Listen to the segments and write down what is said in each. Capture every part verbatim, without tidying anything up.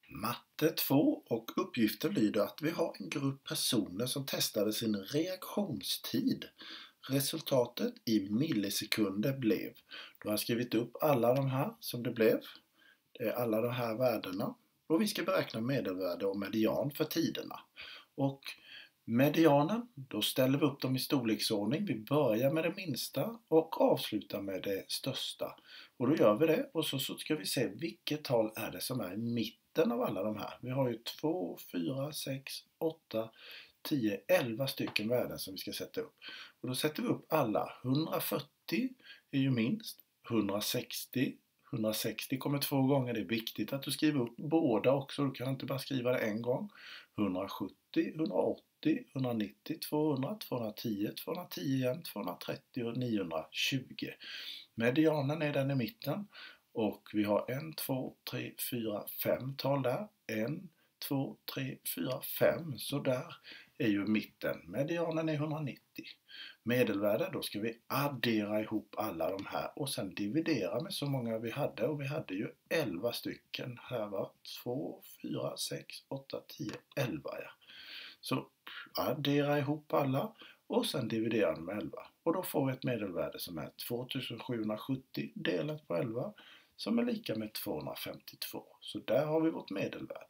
Matte två och uppgiften lyder att vi har en grupp personer som testade sin reaktionstid. Resultatet i millisekunder blev, då har jag skrivit upp alla de här som det blev, det är alla de här värdena, och vi ska beräkna medelvärde och median för tiderna. Och medianen, då ställer vi upp dem i storleksordning. Vi börjar med det minsta och avslutar med det största. Och då gör vi det och så, så ska vi se vilket tal är det som är i mitten av alla de här. Vi har ju två, fyra, sex, åtta, tio, elva stycken värden som vi ska sätta upp. Och då sätter vi upp alla. hundrafyrtio är ju minst, hundrasextio. hundrasextio kommer två gånger. Det är viktigt att du skriver upp båda också. Du kan inte bara skriva det en gång. hundrasjuttio, hundraåttio, hundranittio, tvåhundra, tvåhundratio, tvåhundratio igen, tvåhundratrettio och niohundratjugo. Medianen är den i mitten. Och vi har en, två, tre, fyra, fem tal där. en, två, tre, fyra, fem. Så där är ju mitten. Medianen är hundranittio. Medelvärde, då ska vi addera ihop alla de här och sen dividera med så många vi hade. Och vi hade ju elva stycken. Här var två, fyra, sex, åtta, tio, elva. Ja. Så addera ihop alla och sen dividera med elva. Och då får vi ett medelvärde som är tvåtusensjuhundrasjuttio delat på elva som är lika med tvåhundrafemtiotvå. Så där har vi vårt medelvärde.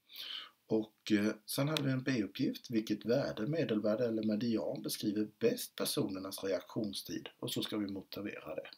Och eh, sen hade vi en B-uppgift, vilket värde, medelvärde eller median beskriver bäst personernas reaktionstid, och så ska vi motivera det.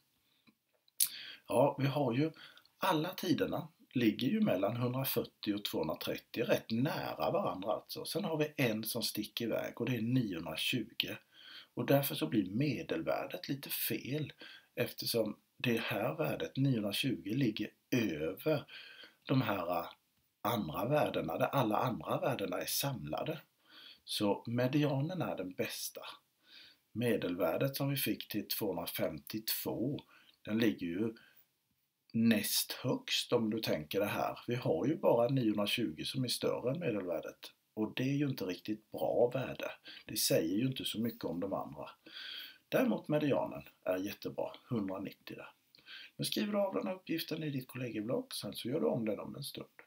Ja, vi har ju alla tiderna ligger ju mellan hundrafyrtio och tvåhundratrettio, rätt nära varandra alltså. Sen har vi en som sticker iväg och det är niohundratjugo. Och därför så blir medelvärdet lite fel eftersom det här värdet niohundratjugo ligger över de här andra värdena där alla andra värdena är samlade. Så medianen är den bästa. Medelvärdet som vi fick till tvåhundrafemtiotvå, den ligger ju näst högst om du tänker det här. Vi har ju bara niohundratjugo som är större än medelvärdet. Och det är ju inte riktigt bra värde. Det säger ju inte så mycket om de andra. Däremot medianen är jättebra, hundranittio där. Nu skriver du av den här uppgiften i ditt kollegieblock, sen så gör du om den om en stund.